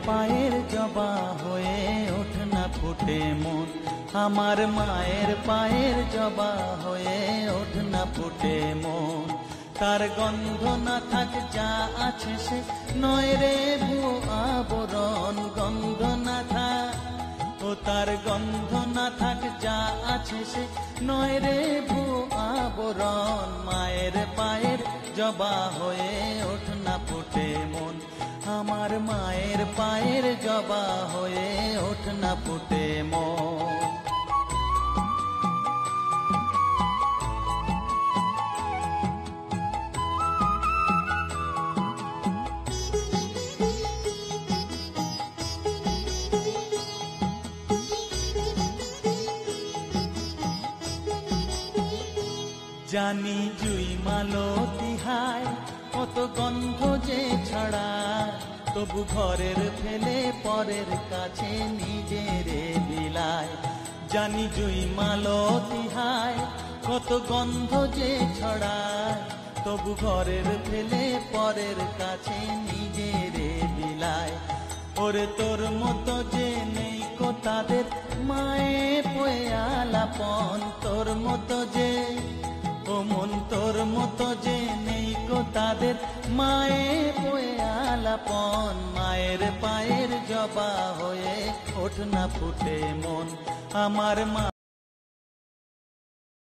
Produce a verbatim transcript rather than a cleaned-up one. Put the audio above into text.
পায়ের জবা হয়ে ওঠ না ফুটে মন, আমার মায়ের পায়ের জবা হয়ে ওঠ না ফুটে মন। তার গন্ধ না থাক যা আছে সে নয় রে ভুয়ো আবরণ, গন্ধ না থাক ও তার গন্ধ না থাক যা আছে সে নয় রে ভুয়ো আবরণ। মায়ের পায়ের জবা হয়ে ওঠ না ফুটে মন, আমার মায়ের পায়ের জবা হয়ে ওঠ না ফুটে মন। জানি জুই মালতী হায় কত গন্ধ যে ছড়ায়, তবু ঘরের ফেলে পরের কাছে নিজের বিলায়। জানি জুই মালতী হায় কত গন্ধ যে ছড়ায়, তবু ঘরের ফেলে পরের কাছে নিজের বিলায়। ওরে তোর মতো যে নেই কো তাদের মায়ে পয়ে আলাপন, তোর মতো যে ও মন তোর মতো যে নেই কো তাদের মায়ে বয়ে আলাপন। মায়ের পায়ের জবা হয়ে ওঠ না ফুটে মন, আমার মা